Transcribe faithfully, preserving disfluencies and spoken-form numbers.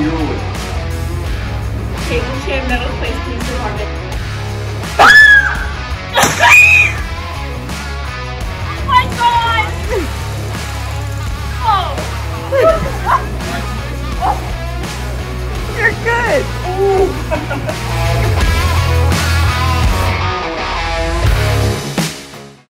Zero wins. Kaitlyn, Meadows Place Police Department. Oh my god! Oh! You're good. Ooh.